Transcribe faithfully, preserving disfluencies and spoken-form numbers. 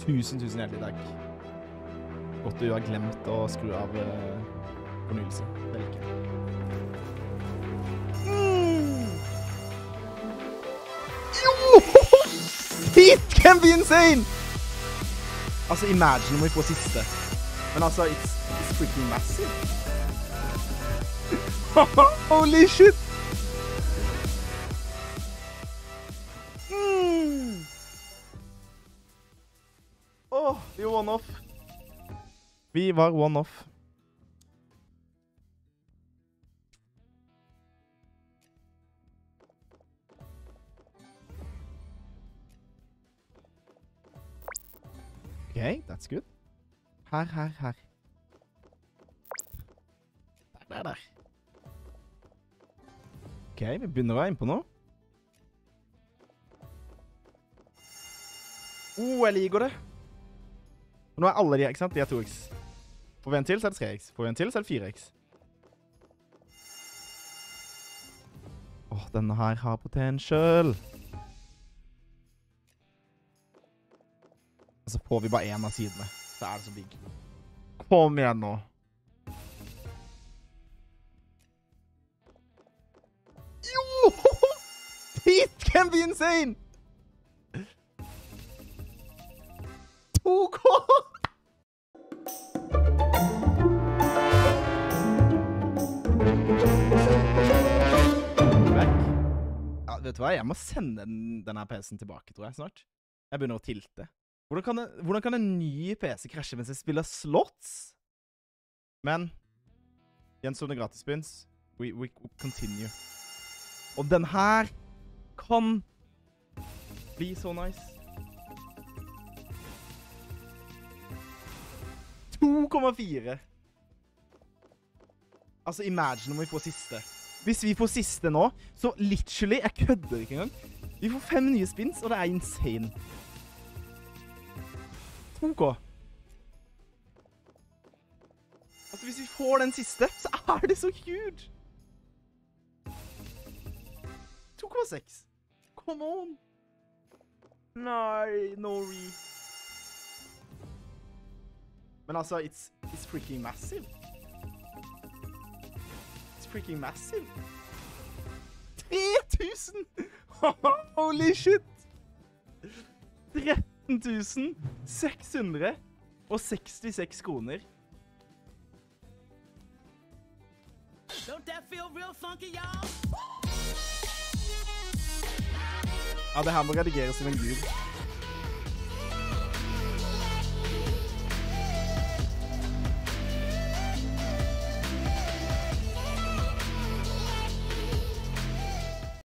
Tusen, tusen hjertelig takk. Godt du har glemt å skru av uh, fornyelse. Velke. Mm. Jo! It can be insane! Altså, imagine om vi får siste. Men altså, it's, it's freaking massive. Holy shit! Mm. Åh, oh, vi var one-off. Vi var one-off. Okay, that's good. Her, her, her. Der, der, der. Ok, vi begynner å være inne på noe. Oh, jeg liker det. Nå er alle de, ikke sant? De er to x. Får vi en til, så er det tre x. Får vi en til, så er det fire x. Åh, denne her har potential. Og så får vi bare en av sidene. Så er det så big. Kom igjen nå. Jo! It can be insane! to K! Ja, vet du hva? Jeg må sende den, denne P C-en tilbake, tror jeg, snart. Jeg begynner å tilte. Hvordan kan, det, hvordan kan en ny P C krasje mens jeg spiller slots? Men, igjen sånne gratisspins. We, we continue. Og den her kan bli så nice. to komma fire. Altså, imagine om vi får siste. Hvis vi får siste nå, så literally, jeg kødder ikke engang. Vi får fem nye spins, og det er insane. to K. Altså, hvis vi får den siste, så er det så huge. to komma seks. Come on. Nei, no re. Men altså, it's, it's freaking massive. It's freaking massive. tre tusen! Holy shit! tretten tusen seks hundre sekstiseks kroner. Don't that feel real funky, y'all? Ja, det her må redigeres som en gud.